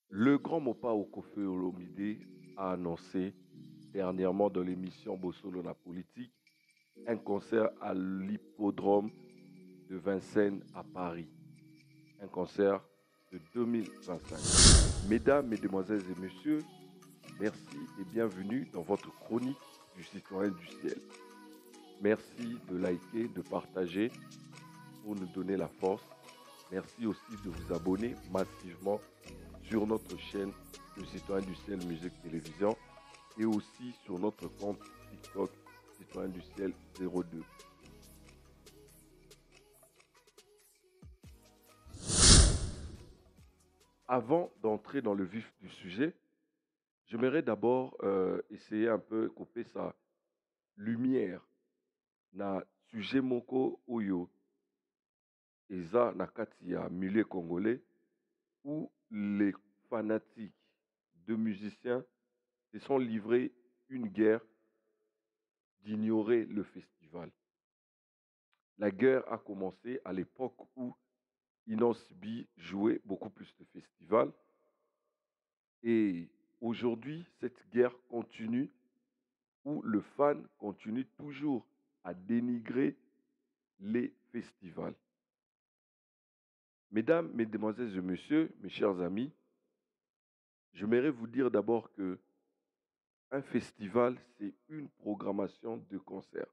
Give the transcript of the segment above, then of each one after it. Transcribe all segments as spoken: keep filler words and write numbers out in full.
Le grand Mopa Okofe Olomide a annoncé dernièrement dans l'émission Bossolo la politique un concert à l'hippodrome de Vincennes à Paris. Un concert de deux mille vingt-cinq. Mesdames, Mesdemoiselles et Messieurs, merci et bienvenue dans votre chronique du citoyen du ciel. Merci de liker, de partager pour nous donner la force. Merci aussi de vous abonner massivement sur notre chaîne Le Citoyen du Ciel Musique Télévision et aussi sur notre compte TikTok Citoyen du Ciel zéro deux. Avant d'entrer dans le vif du sujet, j'aimerais d'abord euh, essayer un peu de couper sa lumière na sujet moko oyo eza na kati ya milieu congolais où les fanatiques de musiciens se sont livrés une guerre d'ignorer le festival. La guerre a commencé à l'époque où Inosbi jouait beaucoup plus de festivals. Et aujourd'hui, cette guerre continue où le fan continue toujours à dénigrer les festivals. Mesdames, Mesdemoiselles et Messieurs, mes chers amis, j'aimerais vous dire d'abord que un festival, c'est une programmation de concerts.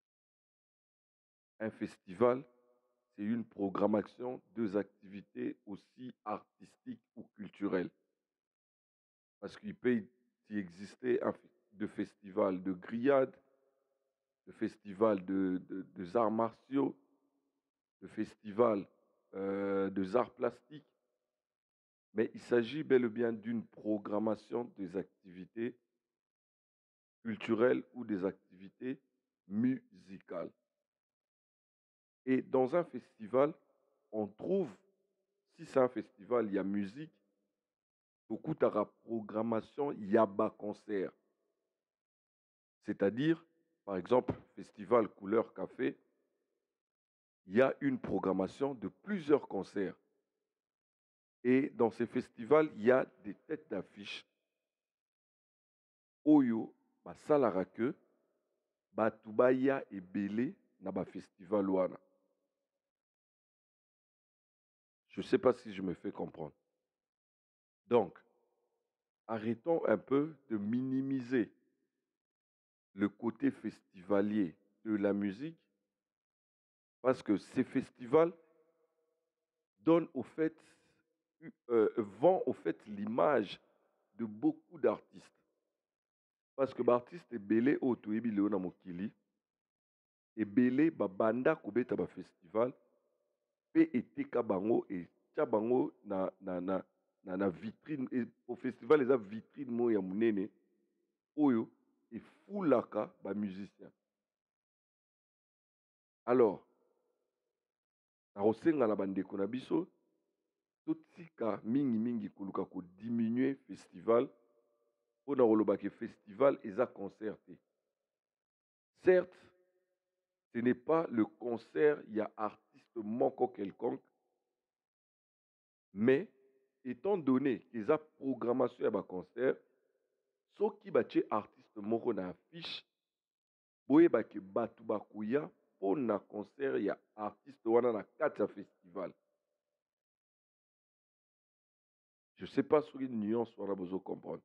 Un festival, c'est une programmation de activités aussi artistiques ou culturelles. Parce qu'il peut y exister un de festivals de grillades, de festivals de, de, de arts martiaux, de festivals euh, de arts plastiques. Mais il s'agit bel et bien d'une programmation des activités culturelles ou des activités musicales. Et dans un festival, on trouve, si c'est un festival, il y a musique, beaucoup de programmation, il y a bas concert. C'est-à-dire, par exemple, Festival Couleur Café, il y a une programmation de plusieurs concerts. Et dans ces festivals, il y a des têtes d'affiche. Oyo, basalara que, batubaya et belé na ba festival wana. Je ne sais pas si je me fais comprendre. Donc, arrêtons un peu de minimiser le côté festivalier de la musique parce que ces festivals donnent au fait, euh, vend au fait l'image de beaucoup d'artistes. Parce que l'artiste est belé au toyebi leona mokili, et belé babanda kobeta ba festival, pe eteka bango et tia bango na na na na, na vitrine et au festival les vitrine mo ya munene oyo et foulaka ba musiciens. Alors, na rosenga na bandeko na biso, totika mingi mingi koluka ko diminuer festival pour na ke festival eza concerté. Certes, ce n'est pas le concert, il y a artiste manquant quelconque, mais étant donné qu'ils ont programmation à concert, ceux qui battent artiste moko na affiche, boye ba ke batu bakuya pour na concert, il y a artiste wana na quatre festival. Je ne sais pas sur une nuance on a besoin de comprendre.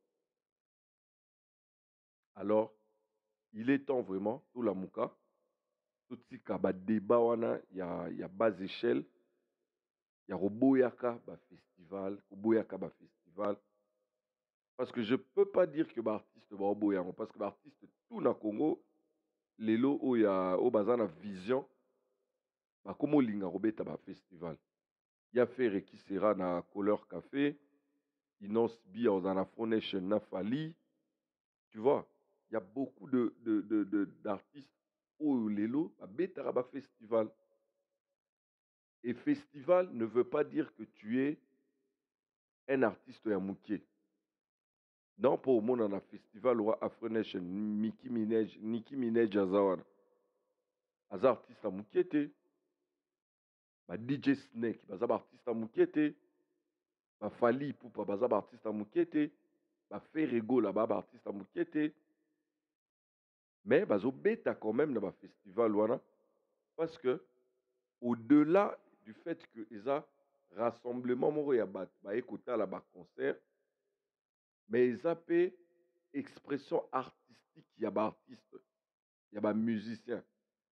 Alors, il est temps vraiment, tout la mouka, tout ce qui a débat wana, il y a, il y a bas échelle, il y a Roboyaka ba festival, Roboyaka ba festival. Parce que je ne peux pas dire que l'artiste va Roboyaka, parce que l'artiste tout na Congo, les lots où il y a au bazar la vision, bah comment linga robeta ba festival. Il y a fait qui sera na Couleur Café, Inos Bi en Afro Nation na Fali, tu vois. Il y a beaucoup de, de, de, de, d'artistes où les lots ba beta ba festival. Et festival ne veut pas dire que tu es un artiste yamouké. Non, pour moi, dans un festival ou Afro Nation, Nicki Minaj, Nicki Minaj Azawan. Aza artiste yamouké te. Ba D J Snake, baza ba artiste yamouké te. bafali ipupa baza baartiste ya moke te, baferegola baa baartiste ya moke te, mais bazobeta quand même na bafestival wana, parce que au-delà du fait que eza rassemblement moko ya bato baye kotala baconcert, mais eza mpe expression artistique ya baartiste, ya bamusicien.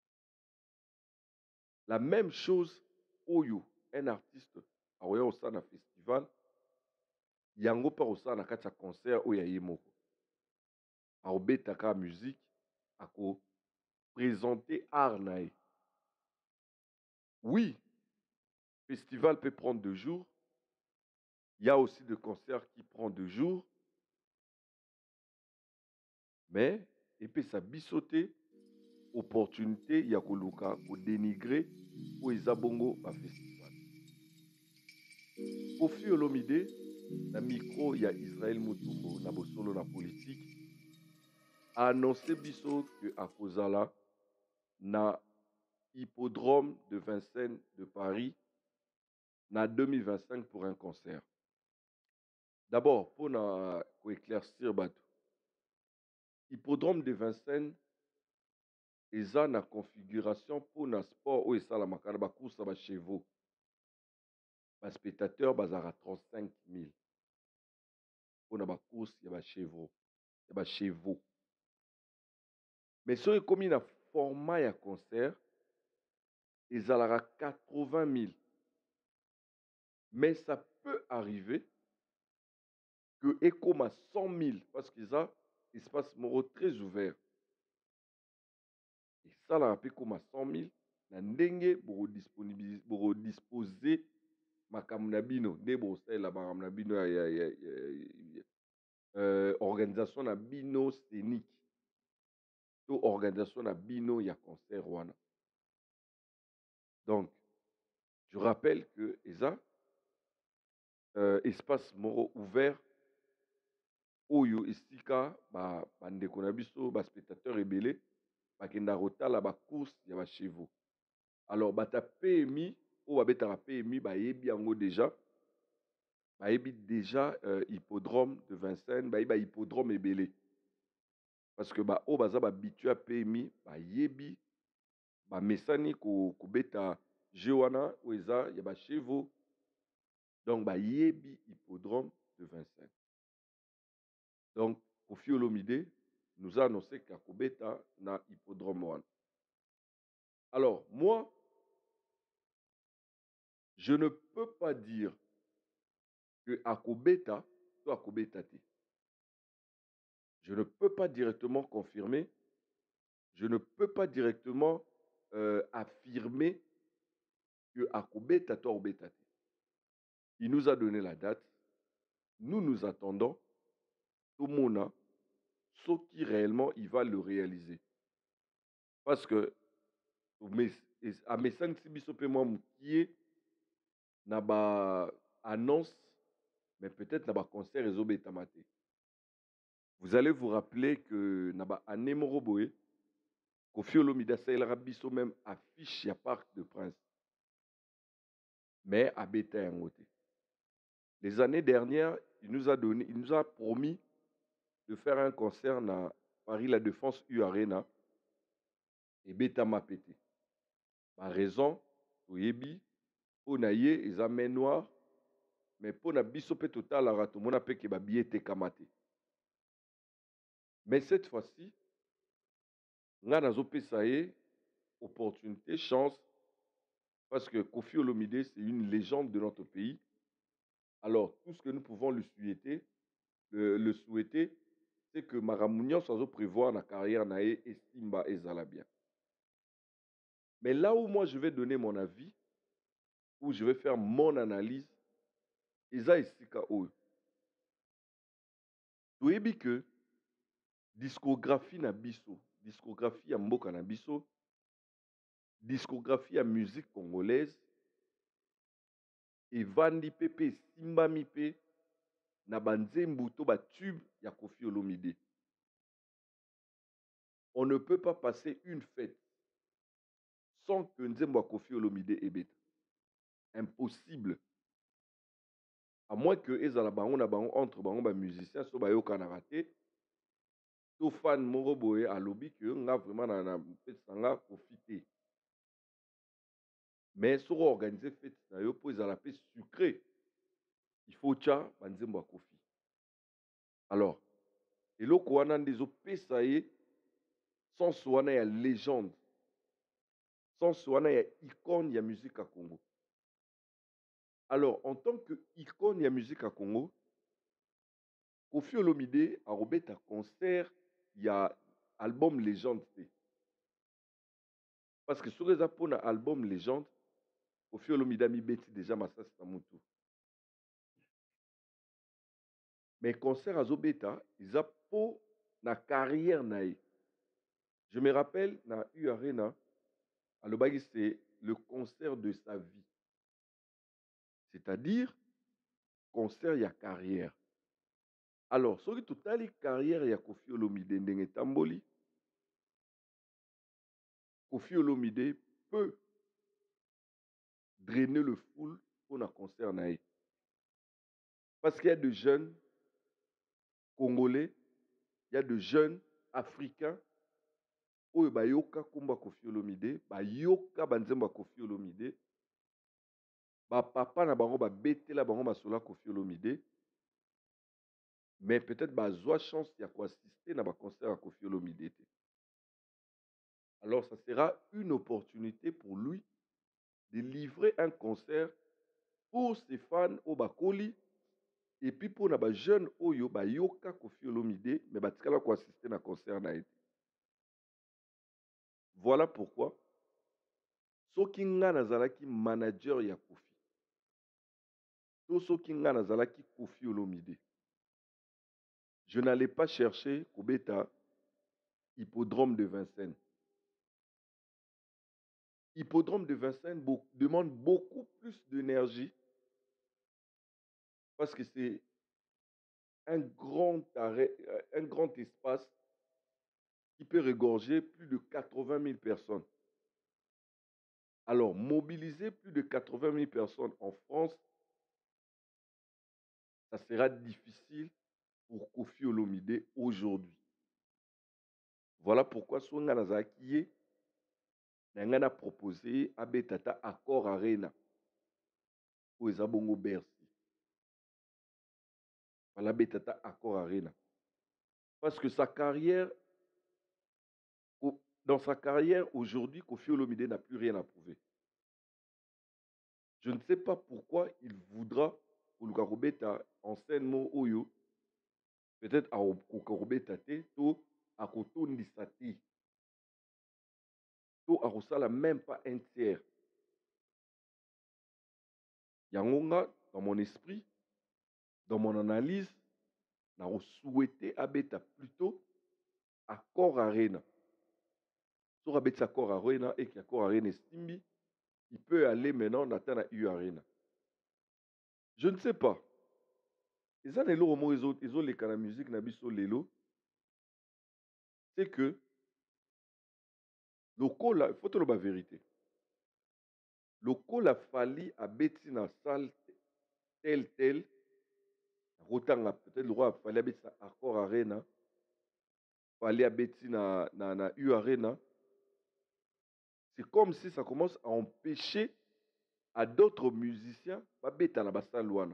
La même chose oyo un artiste akoya kosala na festival, yango mpe akosala na kati ya concert oyo ya ye moko. Akobeta kaka musique, akoprésente art na ye. Oui, festival peut prendre deux jours. Il y a aussi des concerts qui prennent deux jours. Mais, et puis ça bisoté, opportunité, il y a koluka, ko dénigrer, ou izabongo ba festival. Kofi Olomide, na micro, il y a Israël Mutumbo, na bosolo na politique, a annoncé biso que à Kozala, na hippodrome de Vincennes de Paris, na deux mille vingt-cinq pour un concert. D'abord, pour na, ko éclaircir bateau. Hippodrome de Vincennes, eza na configuration pour na sport ou esa la makana ba course ba chevaux. Ba spectateurs bazara trente-cinq mille. Pour na ba course ya ba chevaux, ya ba chevaux. Mais so comme na format ya concert, ezalara quatre-vingt mille. Mais ça peut arriver que ekoma cent mille parce qu'ils a espace moro très ouvert. Et ça la pe comme cent mille na ndenge pour disponibiliser pour disposer makambo na bino nde bosala makambo na bino ya, ya, ya, ya, euh, organisation na bino scénique to organisation na bino ya concert wana. Donc je rappelle que eza euh, espace moro ouvert oyo esika ba bandeko na biso ba spectateur ebele bakenda kotala ba course ya ba chevaux. Alors bata P M I ou babetaka P M I bayebi yango déjà bayebi déjà euh, hippodrome de Vincennes, bayebi hippodrome ebele. Parce que ba o baza ba habitué à P M I bayebi ba mesani ko kobeta jeu wana ou eza ya ba chevaux. Donc bayebi hippodrome de Vincennes. Donc Kofi Olomide nous a annoncé qu'à kobeta na hippodrome wana. Alors moi je ne peux pas dire que Akobeta, toi Akobeta te. Je ne peux pas directement confirmer, je ne peux pas directement euh, affirmer que Akobeta, toi Akobeta te. Il nous a donné la date, nous nous attendons, tout le monde, ce qui réellement il va le réaliser. Parce que à mes cinq six qui est n'a pas annonce, mais peut-être n'a pas concert et Zobeta Maté. Vous allez vous rappeler que Naba Anemoro Boé, Kofi Olomide Saïla Rabiso même affiche à Parc de Prince. Mais à Beta Yangote. Les années dernières, il nous a donné, il nous a promis de faire un concert à Paris La Défense U Arena et Beta Mapete. Par raison, Oyebi, Onaye, ils amènent noir, mais pour na biso pe total la rato, mon appel qui ba billet kamate. Mais cette fois-ci, nga nazo pesa ye opportunité, chance, parce que Kofi Olomide, c'est une légende de notre pays. Alors, tout ce que nous pouvons lui souhaiter, le, le souhaiter, c'est que Maramounian soit prévoir la carrière nae et Simba et Zalabia. Mais là où moi je vais donner mon avis, où je vais faire mon analyse, Eza Isika O. Tu sais que discographie na biso, discographie à Mboka na biso, discographie à musique congolaise, et Vandi Pepe, Simba Mipe, na banzembu to ba tube ya Kofi Olomide. On ne peut pas passer une fête sans que Nzembo Kofi Olomide ebeta. Impossible. à moins que ezala bango na bango entre bango ba musiciens so bayokanaka te to fan moko boye alobi ke nga vraiment na na fete na nga kofi te. Mais soko organiser fete na yo mpo ezala mpe sucré, il faut tia banzembo ya kofi. Alors eloko wana nde ezopesa ye sens wana ya légende, sens wana ya icône ya musique ya Congo. Alors en tant que icône ya musique ya Congo, Koffi Olomide akobeta concert ya album légende te. Parce que soki eza mpona album légende, Koffi Olomide amibeti déjà masasi na mutu. Mais concert azobeta eza mpo na carrière na ye. Je me rappelle na U Arena, alobaki c'est le concert de sa vie. C'est-à-dire concert ya carrière. Alors soki totali carrière ya Koffi Olomide ndenge etamboli, Koffi Olomide peut drainer le foule pour un concert na ye. Parce qu'il y a de jeunes Congolais, il y a de jeunes Africains oyo bayoka komba Koffi Olomide, bayoka banzembo ya Koffi Olomide, ba papa na bango babetela bango masolo ya Koffi Olomide, mais peut-être bazwa chance ya koassister na ba concert ya Koffi Olomide te. Alors ça sera une opportunité pour lui de livrer un concert pour ses fans au bakoli et puis pour les jeunes oyo bayoka Koffi Olomide mais batikala ko assister na concert na ye. Voilà pourquoi soki nga nazalaki manager ya Koffi to soki nga nazalaki Koffi Olomide, je n'allais pas chercher kobeta Hippodrome de Vincennes. Hippodrome de Vincennes demande beaucoup plus d'énergie parce que c'est un grand arrêt, un grand espace qui peut regorger plus de quatre-vingt mille personnes. Alors, mobiliser plus de quatre-vingt mille personnes en France, ça sera difficile pour Koffi Olomide aujourd'hui. Voilà pourquoi Songa Nazaki n'a proposé à Betata Accor Arena pour Ezabongo Bercy. Voilà Betata Accor Arena. Parce que sa carrière, dans sa carrière aujourd'hui, Koffi Olomide n'a plus rien à prouver. Je ne sais pas pourquoi il voudra pour le Karobeta en scène mot Oyo, peut-être à Karobeta te, to à Koto Nisati, to à Rosala même pas un tiers. Yangonga, dans mon esprit, dans mon analyse, n'a souhaité abeta plutôt Accor Arena. Sur abeta Accor Arena et qu'Accor Arena Stimbi, il peut aller maintenant dans la U Arena. Je ne sais pas. Et ça, les lots, ils ont les canaux musique, nabiso lelo. C'est que le col, il faut te la vérité. Le col a fallu à Betty dans la salle tel tel. Rotanga peut-être le roi a fallu à Betty Accor Arena. Fallu à Betty dans la U Arena. C'est comme si ça commence à empêcher à d'autres musiciens pas Betty dans la salle loin.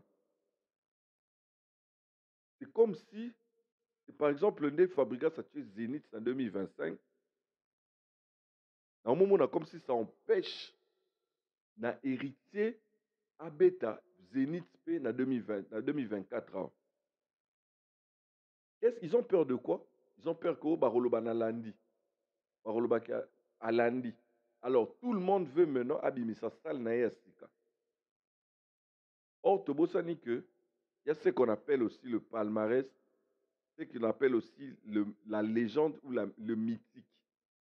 C'est comme si, par exemple, le Nef Fabrica ça tue Zénith en deux mille vingt-cinq. À un moment, on a comme si ça empêche na héritier à Beta Zénith P en deux mille vingt, en deux mille vingt-quatre. Qu'est-ce qu'ils ont peur de quoi? Ils ont peur que Baroloba na Landi. Baroloba à Landi. Alors tout le monde veut maintenant abimisa salle na Yasika. Or, Tobosani que il y a ce qu'on appelle aussi le palmarès, ce qu'on appelle aussi le, la légende ou la, le mythique.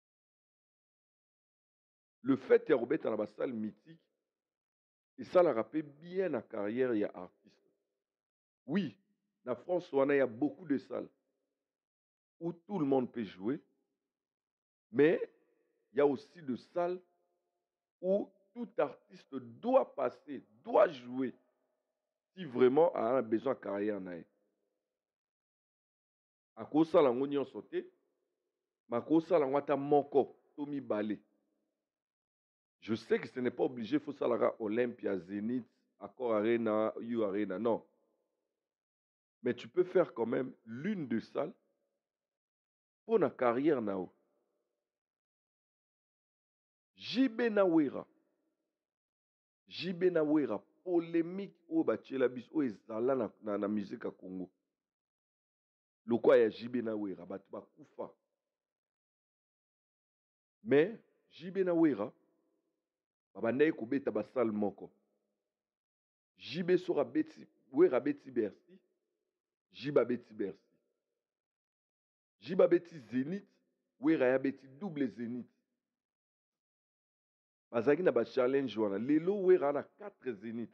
Le fait qu'il y a dans la salle mythique, et ça l'a rappelé bien la carrière il y a artiste. Oui, en France, il y a beaucoup de salles où tout le monde peut jouer, mais il y a aussi des salles où tout artiste doit passer, doit jouer. si vraiment a besoin de carrière na ye. Akosala ngo nyonso te, makosala ngo ata moko to mibale. Je sais que ce n'est pas obligé, il faut salara Olympia, Zénith, Accor Arena, U Arena, non. Mais tu peux faire quand même l'une de salles pour la carrière nao. J B Nawera. J B Nawera, polémique au bachela bis o ezala na, na, na musique à Congo. Le quoi ya J B Nawera, batu bakufa. Mais J B Nawera, babandai kobeta basal moko. J B sera beti, wera beti Bercy, J B beti Bercy. J B beti Zénith, wera ya beti double Zénith. Bazaki na ba challenge wana, lelo wera na quatre Zénith.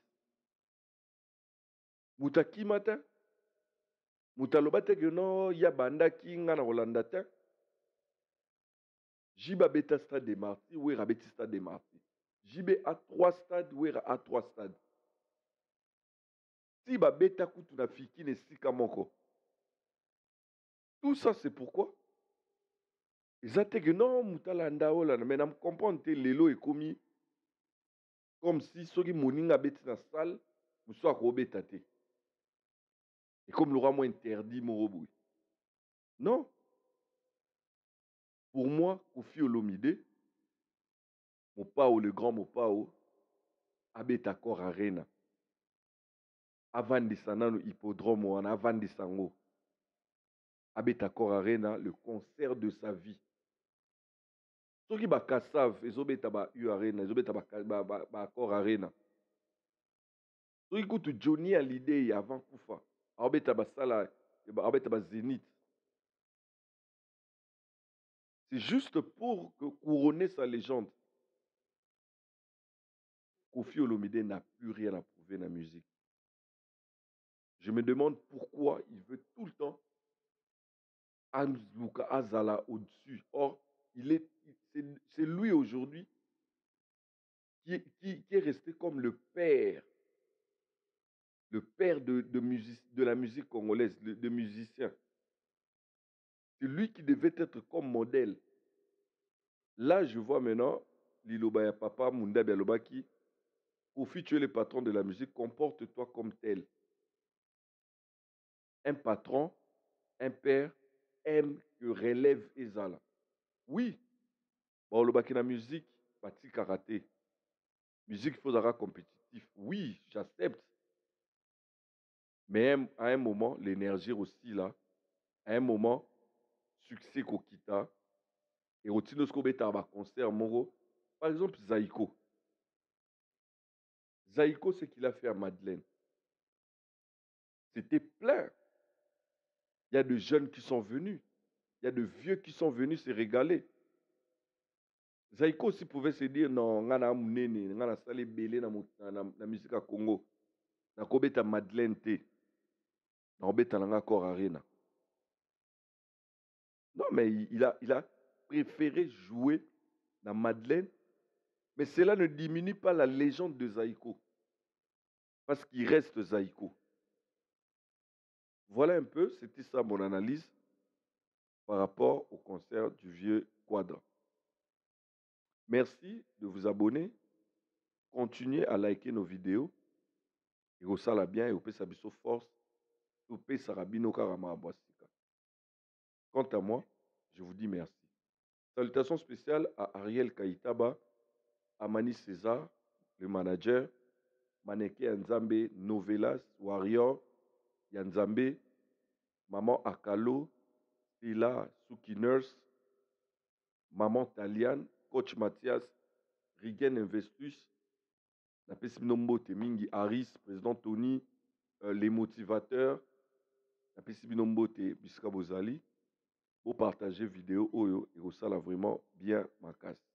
Mutaki mata, mutaloba te que non, ya banda ki nga na Rolanda te. J B beta stade de Marty, wera beti stade de Marty. J B a trois stades, wera a trois stades. Si ba beta kutu na fiki ne sika moko. Tout ça c'est pourquoi? Ils ont dit que non, mutalanda ola, mais na comprendre que lelo est commis comme si ceux qui moninga beti na salle, muso akobeta te. Et comme le roi moi interdit Moroboui. Non. Pour moi, Kofi Olomide, Mopao, le grand Mopao, abeta Accor Arena. Avant de s'en hippodrome, avant de s'en abeta Accor Arena, le concert de sa vie. Ceux qui bakasav, ils ont beta ba U Arena, ils ont beta ba Accor Arena. Ceux qui écoutent Johnny à l'idée avant Koufa, abeta ba sala, abeta ba Zénith. C'est juste pour que couronner sa légende. Kofi Olomide n'a plus rien à prouver dans la musique. Je me demande pourquoi il veut tout le temps Luka Azala au-dessus. Or, il est, c'est lui aujourd'hui qui, qui, qui est resté comme le père, le père de, de, music, de la musique congolaise, de, de musiciens. C'est lui qui devait être comme modèle. Là, je vois maintenant Liloba ya Papa, Munda Bialobaki. Kofi, tu es le patron de la musique, comporte-toi comme tel. Un patron, un père, aime que relève Ezala. Oui, bon, le bac la musique, parti karaté. Musique, il faut être compétitif. Oui, j'accepte. Mais à un moment, l'énergie aussi là. À un moment, succès Kokita. Et au Tinosko Beta, concert Moro. Par exemple, Zaïko. Zaïko, ce qu'il a fait à Madeleine. C'était plein. Il y a de jeunes qui sont venus. Il y a de vieux qui sont venus se régaler. Zaïko aussi pouvait se dire non, on a mounene, on a salé belé dans la musique à Congo. Na kobeta Madeleine te. Na kobeta nanga Accor Arena. Non, mais il a, il a préféré jouer dans Madeleine. Mais cela ne diminue pas la légende de Zaïko. Parce qu'il reste Zaïko. Voilà un peu, c'était ça mon analyse par rapport au concert du vieux Quadra. Merci de vous abonner. Continuez à liker nos vidéos. Et au sala bien et au pesabiso force. Au pesarabino karama abwasika. Quant à moi, je vous dis merci. Salutations spéciales à Ariel Kaitaba, à Mani César, le manager, Maneke Nzambe, Novelas, Warrior, Yanzambe, Maman Akalo, Stella, Suki Nurse, Maman Talian, Coach Mathias, Rigen Investus, Napesi Binombo Temingi Harris, Président Tony, euh, les motivateurs, Napesi Binombo Te Biska Bozali, pour partager vidéo Oyo et au sala vraiment bien ma casse.